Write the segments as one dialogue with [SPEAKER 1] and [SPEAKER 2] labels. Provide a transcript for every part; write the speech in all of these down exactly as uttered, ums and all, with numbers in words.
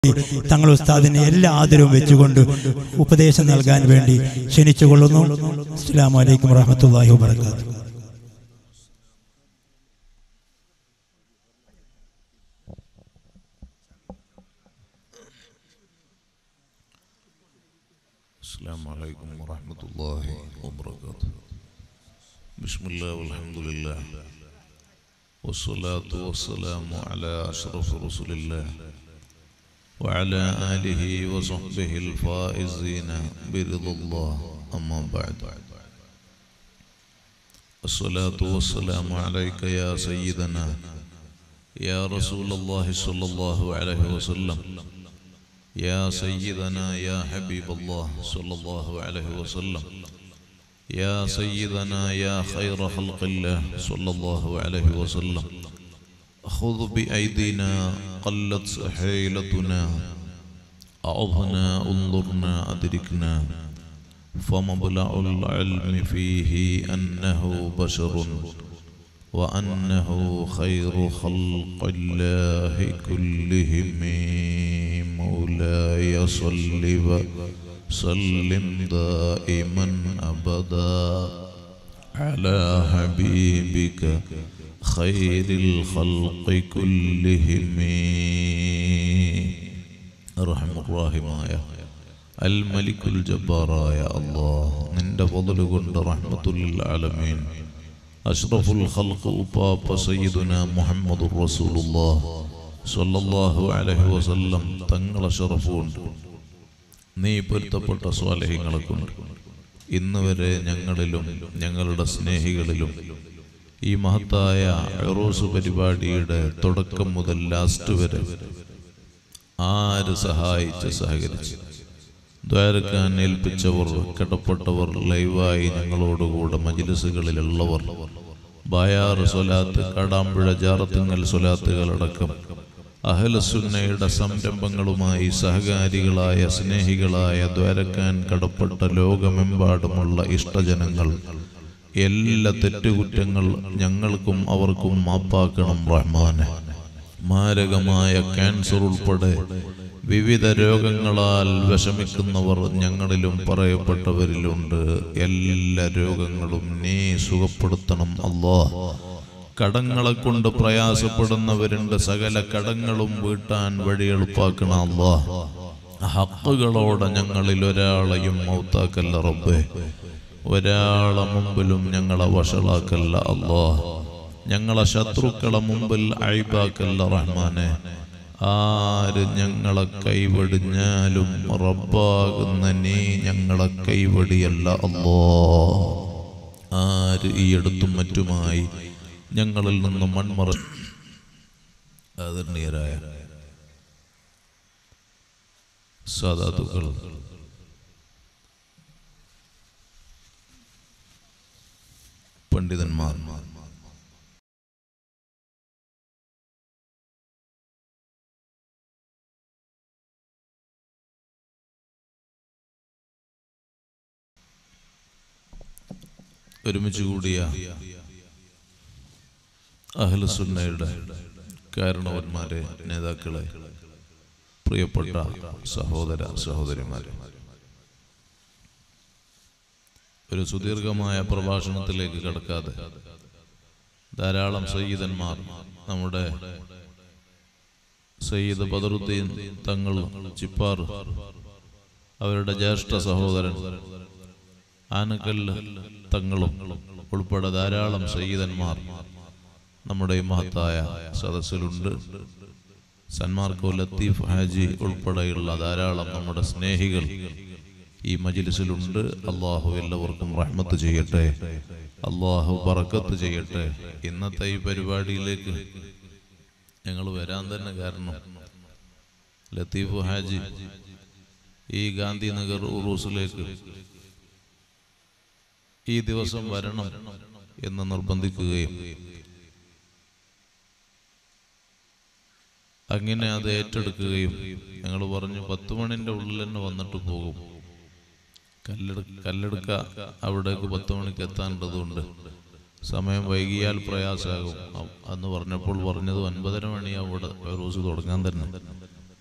[SPEAKER 1] തങ്ങൾ ഉസ്താദിനെ എല്ലാ ആദരവും വെച്ചുകൊണ്ട് ഉപദേശം നൽകാൻ വേണ്ടി ക്ഷണിച്ചുകൊള്ളുന്നു. അസ്സലാമു അലൈക്കും വറഹ്മത്തുള്ളാഹി വബറകാതുഹു.
[SPEAKER 2] السلام عليكم ورحمة الله وبركاته. بسم الله والحمد لله والصلاة والسلام على أشرف رسول الله وعلى آله وصحبه الفائزين برضا الله. أما بعد، الصلاة والسلام عليك يا سيدنا يا رسول الله صلى الله عليه وسلم، يا سيدنا يا حبيب الله صلى الله عليه وسلم، يا سيدنا يا خير خلق الله صلى الله عليه وسلم. خذ بأيدينا قلت حيلتنا، أعظنا انظرنا أدركنا، فمبلغ العلم فيه أنه بشر وأنه خير خلق الله كلهم. مولاي صل وسلم دائما أبدا على حبيبك خير الخلق كلهم. أرحم الراحمين الملك الجبار يا الله، نند فضل قند رحمة للعالمين أشرف الخلق أباب سيدنا محمد رسول الله صلى الله عليه وسلم. തങ്ങൾ ശറഫുണ്ട്, നീ പൊരുത്തപ്പെട്ട സ്വാലിഹീങ്ങളെ കൊണ്ട് ഇന്ന് വരെ ഞങ്ങളിലും ഞങ്ങളുടെ സ്നേഹികളിലും ഈ മഹത്തായ ഉറൂസ് പരിപാടിയുടെ തുടക്കം മുതൽ ലാസ്റ്റ് വരെ ആര് സഹായിച്ച് സഹകരിച്ച് ദ്വാരക്കാൻ ഏൽപ്പിച്ചവർ, കടപ്പെട്ടവർ, ലൈവായി ഞങ്ങളോടുകൂടെ മജ്ലിസുകളിലുള്ളവർ, ബായാർ സ്വലാത്ത്, കാടാമ്പുഴ ജാറത്തുങ്ങൽ സ്വലാത്തുകളടക്കം അഹ്ലുസുന്നയുടെ സംരംഭങ്ങളുമായി സഹകാരികളായ സ്നേഹികളായ ദ്വാരക്കാൻ കടപ്പെട്ട ലോകമെമ്പാടുമുള്ള ഇഷ്ടജനങ്ങൾ, എല്ലാ തെറ്റുകുറ്റങ്ങൾ ഞങ്ങൾക്കും അവർക്കും മാപ്പാക്കണം റഹ്മാനെ. മാരകമായ ക്യാൻസർ ഉൾപ്പെടെ വിവിധ രോഗങ്ങളാൽ വിഷമിക്കുന്നവർ ഞങ്ങളിലും പറയപ്പെട്ടവരിലുണ്ട്. എല്ലാ രോഗങ്ങളും നീ സുഖപ്പെടുത്തണം അല്ലാഹ്. കടങ്ങളെ കൊണ്ട് പ്രയാസപ്പെടുന്നവരുണ്ട്, സകല കടങ്ങളും വീട്ടാൻ വഴി എളുപ്പാക്കണം അല്ലാഹ്. ഹക്കുകളോടെ ഞങ്ങളിൽ ഒരാളെയും മൗത്താക്കല്ല റബ്ബേ, ഒരാളെ മുമ്പിലും ഞങ്ങളെ വഷളാക്കല്ല അല്ലാഹ്. ഞങ്ങളെ ശത്രുക്കളെ മുമ്പിൽ അയ്ബാക്കല്ല റഹ്മാനെ. ആര് ഞങ്ങളെ കൈവടിഞ്ഞാലും റബ്ബാകുന്ന നീ ഞങ്ങളെ കൈവടിയല്ല അല്ലാഹ്. ആര് ഈ അടുത്തും മറ്റുമായി ഞങ്ങളിൽ നിന്ന് മൺമറ ആദരണീയരായ സാദാത്തുക്കൾ, പണ്ഡിതന്മാർ, ഒരുമിച്ച് കൂടിയ അഹ്ലുസുന്നയുടെ കാരണവന്മാരെ, നേതാക്കളെ, പ്രിയപ്പെട്ട സഹോദര സഹോദരിമാരെ, ഒരു സുദീർഘമായ പ്രഭാഷണത്തിലേക്ക് കടക്കാതെ ധാരാളം സയ്യിദന്മാർ, നമ്മുടെ സയ്യിദ് ബദറുദ്ദീൻ തങ്ങൾ ചിപ്പാർ, അവരുടെ ജ്യേഷ്ഠ സഹോദരൻ ആനക്കൽ തങ്ങളും ഉൾപ്പെടെ ധാരാളം സയ്യിദന്മാർ നമ്മുടെ ഈ മഹത്തായ സദസ്സിലുണ്ട്. സന്മാർക്കോ ലത്തീഫ് ഹാജി ഉൾപ്പെടെയുള്ള ധാരാളം നമ്മുടെ സ്നേഹികൾ ഈ മജ്ലിസിലുണ്ട്. അള്ളാഹു എല്ലാവർക്കും റഹ്മത്ത് ചെയ്യട്ടെ, അള്ളാഹു ബറക്കത്ത് ചെയ്യട്ടെ. ഇന്നത്തെ ഈ പരിപാടിയിലേക്ക് ഞങ്ങൾ വരാൻ തന്നെ കാരണം ലത്തീഫ് ഹാജി ഈ ഗാന്ധിനഗർ ഉറൂസിലേക്ക് ഈ ദിവസം വരണം എന്ന് നിർബന്ധിക്കുകയും അങ്ങനെ അത് ഏറ്റെടുക്കുകയും ഞങ്ങൾ പറഞ്ഞു പത്ത് മണിൻ്റെ ഉള്ളിൽ തന്നെ വന്നിട്ട് പോകും, കല്ലെടു കല്ലെടുക്ക അവിടേക്ക് പത്ത് മണിക്ക് എത്താനുള്ളതുകൊണ്ട് സമയം വൈകിയാൽ പ്രയാസമാകും എന്ന് പറഞ്ഞപ്പോൾ പറഞ്ഞത് ഒൻപതര മണിയാവും ഇവിടെ ഫൈറൂസ് തുടങ്ങാൻ തന്നെ.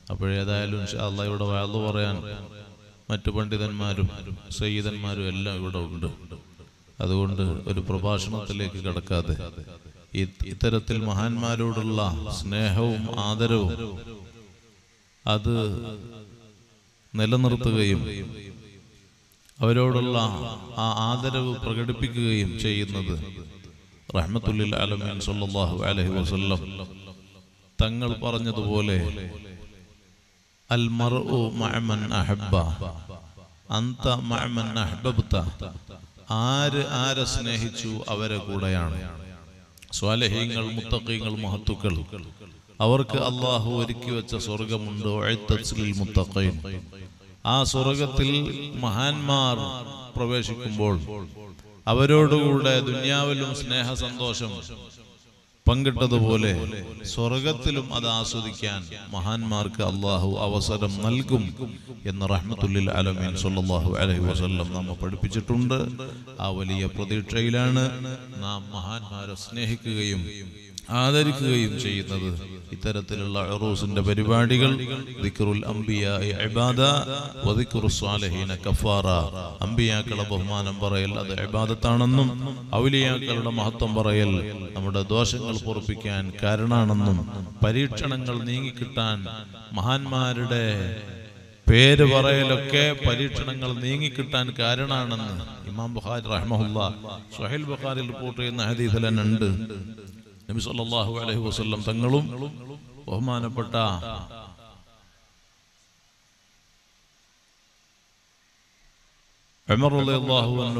[SPEAKER 2] അപ്പോഴേതായാലും ഇൻഷാ അല്ലാഹ് ഇവിടെ വഅദ് പറയാൻ മറ്റു പണ്ഡിതന്മാരും സയ്യിദന്മാരും എല്ലാം ഇവിടെ ഉണ്ട്. അതുകൊണ്ട് ഒരു പ്രഭാഷണത്തിലേക്ക് കടക്കാതെ ഇത്തരത്തിൽ മഹാന്മാരോടുള്ള സ്നേഹവും ആദരവും അത് നിലനിർത്തുകയും അവരോടുള്ള ആ ആദരവ് പ്രകടിപ്പിക്കുകയും ചെയ്യുന്നത് റഹ്മത്തുൽ ആലമീൻ സല്ലല്ലാഹു അലൈഹി വസല്ലം തങ്ങൾ പറഞ്ഞതുപോലെ അൽ മർഉ മഅമൻ അഹബ്ബ അന്ത മഅമൻ അഹ്ബബ്ത, ആര് ആരെ സ്നേഹിച്ചു അവരെ കൂടെയാണ്. സ്വാലിഹീങ്ങൾ, മുത്തഖീങ്ങൾ, മഹത്തുക്കൾ, അവർക്ക് അല്ലാഹു ഒരുക്കി വെച്ച സ്വർഗമുണ്ട്. ഉഇദ്ദത് ലിൽ മുത്തഖീൻ. ആ സ്വർഗത്തിൽ മഹാന്മാർ പ്രവേശിക്കുമ്പോൾ അവരോടുകൂടെ ദുനിയാവിലും സ്നേഹ സന്തോഷം പങ്കിട്ടതുപോലെ സ്വർഗത്തിലും അത് ആസ്വദിക്കാൻ മഹാന്മാർക്ക് അല്ലാഹു അവസരം നൽകും എന്ന് റഹ്മത്തുൽ ആലമീൻ സല്ലല്ലാഹു അലൈഹി വസല്ലം നമ്മെ പഠിപ്പിച്ചിട്ടുണ്ട്. ആ വലിയ പ്രതീക്ഷയിലാണ് നാം മഹാന്മാരെ സ്നേഹിക്കുകയും ആദരിക്കുകയും ചെയ്യുന്നത്. ഇത്തരത്തിലുള്ള ഉറൂസിന്റെ പരിപാടികൾ ദിക്റുൽ അംബിയാഇ ഇബാദ വ ദിക്റുസ് സ്വാലിഹീന കഫാറ. അംബിയാക്കളുടെ ബഹുമാനം പറയൽ അത് ഇബാദത്താണെന്നും ഔലിയാക്കളുടെ മഹത്വം പറയൽ നമ്മുടെ ദോഷങ്ങൾ പൊറുപ്പിക്കാൻ കാരണമാണെന്നും പരീക്ഷണങ്ങൾ നീങ്ങിക്കിട്ടാൻ മഹാന്മാരുടെ പേര് പറയലൊക്കെ പരീക്ഷണങ്ങൾ നീങ്ങിക്കിട്ടാൻ കാരണമാണെന്ന് ഇമാം ബുഖാരി റഹ്മഹുല്ലാ സ്വഹീഹ് ബുഖാരിയിൽ റിപ്പോർട്ട് ചെയ്യുന്ന ഹദീസിൽ തന്നെ ഉണ്ട്. നബി സല്ലല്ലാഹു അലൈഹി വസല്ലം തങ്ങളും ബഹുമാനപ്പെട്ട ഉമർ റളിയല്ലാഹു അൻഹു,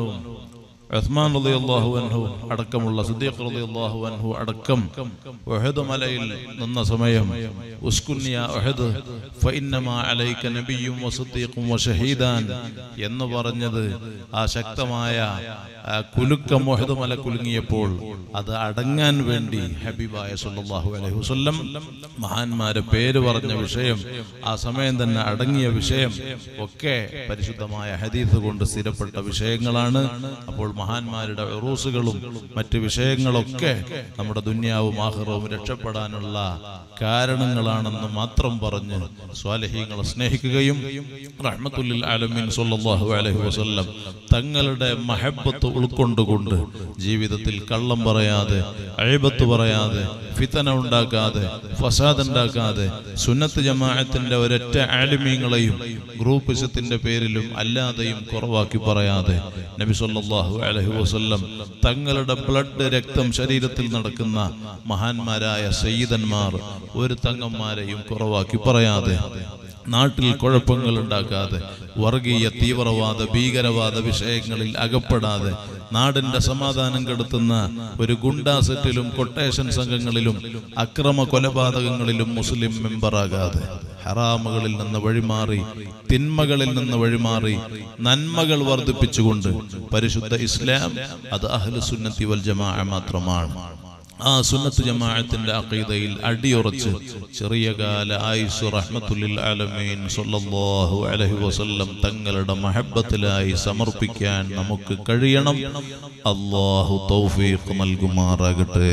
[SPEAKER 2] ഉസ്മാൻ റളിയല്ലാഹു അൻഹു അടക്കമുള്ള സിദ്ദീഖ് റളിയല്ലാഹു അൻഹു അടക്കം ഉഹദ് മലയിൽ നിന്ന സമയം ഉസ്കുൻ യാ ഉഹദ് ഫഇന്നമാ അലൈക നബിയ്യും വസിദ്ദീഖും വശഹീദാൻ എന്ന് പറഞ്ഞത് ആ ശക്തമായ കുലുക്കം ഉഹദ് മല കുലുങ്ങിയപ്പോൾ അത് അടങ്ങാൻ വേണ്ടി ഹബീബായ സല്ലല്ലാഹു അലൈഹി വസല്ലം മഹാന്മാരെ പേര് പറഞ്ഞ വിഷയം, ആ സമയം തന്നെ അടങ്ങിയ വിഷയം ഒക്കെ പരിശുദ്ധമായ ഹദീസ് കൊണ്ട് സ്ഥിരപ്പെട്ട വിഷയങ്ങളാണ്. അപ്പോൾ മഹാന്മാരുടെ ഉറൂസുകളും മറ്റു വിഷയങ്ങളൊക്കെ നമ്മുടെ ദുനിയാവും ആഖിറവും രക്ഷപ്പെടാനുള്ള കാരണങ്ങളാണെന്ന് മാത്രം പറഞ്ഞ് സ്വാലിഹീങ്ങളെ സ്നേഹിക്കുകയും റഹ്മത്തുൽ ആലമീൻ സല്ലല്ലാഹു അലൈഹി വസല്ലം തങ്ങളുടെ മഹബ്ബത്ത് ഉൾക്കൊണ്ടുകൊണ്ട് ജീവിതത്തിൽ കള്ളം പറയാതെ, അയ്ബത്ത് പറയാതെ, ഫിതന ഉണ്ടാക്കാതെ, ഫസാദ് ഉണ്ടാക്കാതെ, സുന്നത്ത് ജമാഅത്തിന്റെ ഒരൊറ്റ ആലിമീങ്ങളെയും ഗ്രൂപ്പിസത്തിന്റെ പേരിലും അല്ലാതെയും കുറവാക്കി പറയാതെ നബി സല്ലല്ലാഹു അലൈഹി വസല്ലം തങ്ങളുടെ ബ്ലഡ് രക്തം ശരീരത്തിൽ നടക്കുന്ന മഹാന്മാരായ സയ്യിദന്മാർ ഒരു തങ്ങന്മാരെയും കുറവാക്കി പറയാതെ, നാട്ടിൽ കുഴപ്പങ്ങൾ ഉണ്ടാക്കാതെ, വർഗീയ തീവ്രവാദ ഭീകരവാദ വിഷയങ്ങളിൽ അകപ്പെടാതെ, നാടിന്റെ സമാധാനം കെടുത്തുന്ന ഒരു ഗുണ്ടാ സെറ്റിലും കൊട്ടേഷൻ സംഘങ്ങളിലും അക്രമ കൊലപാതകങ്ങളിലും മുസ്ലിം മെമ്പറാകാതെ, ഹറാമുകളിൽ നിന്ന് വഴിമാറി തിന്മകളിൽ നിന്ന് വഴിമാറി നന്മകൾ വർദ്ധിപ്പിച്ചുകൊണ്ട് പരിശുദ്ധ ഇസ്ലാം അത് അഹ്ലു സുന്നത്തി വൽ ജമാഅ മാത്രമാണ്. ആ സുന്നത്ത് ജമാഅത്തിന്റെ അഖീദയിൽ അടിയുറച്ച് ചെറിയ കാല ആയുസ് റഹ്മത്തുൽ ആലമീൻ സല്ലല്ലാഹു അലൈഹി വസല്ലം തങ്ങളുടെ മഹബ്ബത്തിലായി സമർപ്പിക്കാൻ നമുക്ക് കഴിയണം. അല്ലാഹു തൗഫീഖ് നൽകുമാറാകട്ടെ.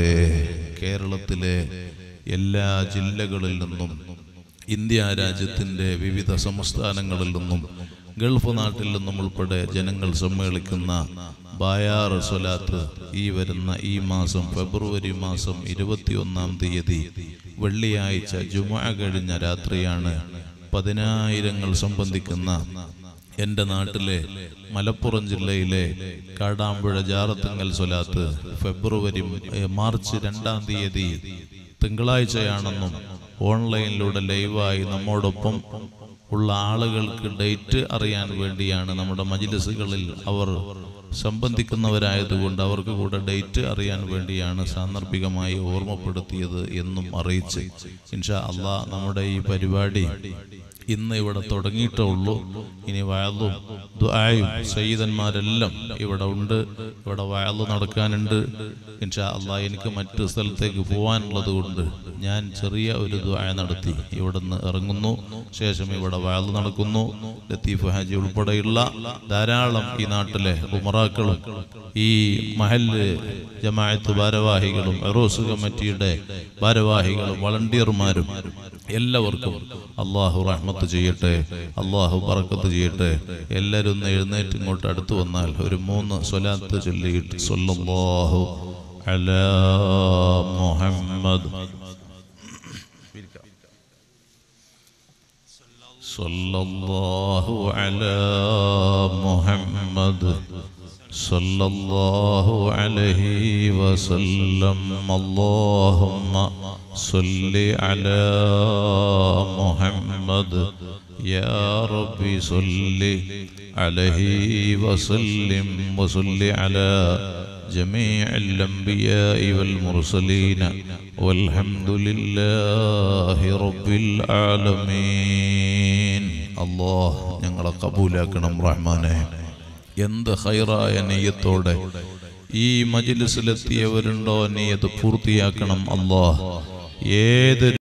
[SPEAKER 2] കേരളത്തിലെ എല്ലാ ജില്ലകളിൽ നിന്നും, ഇന്ത്യ രാജ്യത്തിന്റെ വിവിധ സംസ്ഥാനങ്ങളിൽ നിന്നും, ഗൾഫ് നാട്ടിൽ നിന്നും ഉൾപ്പെടെ ജനങ്ങൾ സമ്മേളിക്കുന്ന ബായാർ സ്വലാത്ത് ഈ വരുന്ന ഈ മാസം ഫെബ്രുവരി മാസം ഇരുപത്തിയൊന്നാം തീയതി വെള്ളിയാഴ്ച ജുമുഅ കഴിഞ്ഞ രാത്രിയാണ് പതിനായിരങ്ങൾ സംബന്ധിക്കുന്ന എൻ്റെ നാട്ടിലെ മലപ്പുറം ജില്ലയിലെ കാടാമ്പുഴ ജാറത്തുങ്കൽ സ്വലാത്ത് ഫെബ്രുവരി മാർച്ച് രണ്ടാം തീയതി തിങ്കളാഴ്ചയാണെന്നും ഓൺലൈനിലൂടെ ലൈവായി നമ്മോടൊപ്പം ഉള്ള ആളുകൾക്ക് ഡേറ്റ് അറിയാൻ വേണ്ടിയാണ് നമ്മുടെ മജ്ലിസുകളിൽ അവർ സംബന്ധിക്കുന്നവരായതുകൊണ്ട് അവർക്ക് കൂടെ ഡേറ്റ് അറിയാൻ വേണ്ടിയാണ് സാന്ദർഭികമായി ഓർമ്മപ്പെടുത്തിയത് എന്നും അറിയിച്ച് ഇൻഷാ അല്ലാഹ് നമ്മുടെ ഈ പരിപാടി ഇന്ന് ഇവിടെ തുടങ്ങിയിട്ടേ ഉള്ളൂ. ഇനി വഅളും ദുആയും സയ്യിദന്മാരെല്ലാം ഇവിടെ ഉണ്ട്. ഇവിടെ വഅള് നടക്കാനുണ്ട്. ഇൻഷാ അല്ലാഹ് എനിക്ക് മറ്റു സ്ഥലത്തേക്ക് പോകാനുള്ളത് കൊണ്ട് ഞാൻ ചെറിയ ഒരു ദുആ നടത്തി ഇവിടെ നിന്ന് ഇറങ്ങുന്നു. ശേഷം ഇവിടെ വഅള് നടക്കുന്നു. ലത്തീഫ് ഹാജി ഉൾപ്പെടെയുള്ള ധാരാളം ഈ നാട്ടിലെ ഉമറാക്കളും ഈ മഹല്ല് ജമാഅത്ത് ഭാരവാഹികളും ഉറൂസ് കമ്മിറ്റിയുടെ ഭാരവാഹികളും വളണ്ടിയർമാരും എല്ലാവർക്കും അള്ളാഹു റഹ്മത്ത് ചെയ്യട്ടെ, അള്ളാഹു ബറക്കത്ത് ചെയ്യട്ടെ. എല്ലാവരും ഒന്ന് എഴുന്നേറ്റ് ഇങ്ങോട്ട് അടുത്ത് വന്നാൽ ഒരു മൂന്ന് സ്വലാത്ത് ചൊല്ലിയിട്ട് സ്വല്ലല്ലാഹു അലാ മുഹമ്മദ് സ്വല്ലല്ലാഹു അലാ മുഹമ്മദ് സ്വല്ലല്ലാഹു അലൈഹി വസല്ലം. അല്ലാഹുമ്മ സ്വല്ലി അലാ മുഹമ്മദ് യാ റബ്ബി സ്വല്ലി അലൈഹി വസല്ലിം വസല്ലി അലാ ജമീഇൽ അംബിയാഇ വൽ മുർസലീന വൽഹംദുലില്ലാഹി റബ്ബിൽ ആലമീൻ. അല്ലാഹ് ഞങ്ങളെ കബൂലാക്കണം റഹ്മാനേ. എന്ത് ഖൈറായ നിയ്യത്തോടെ ഈ മജ്ലിസിലെത്തിയവരുണ്ടോ നിയ്യത്ത് പൂർത്തിയാക്കണം അല്ലാഹ്. ഏത്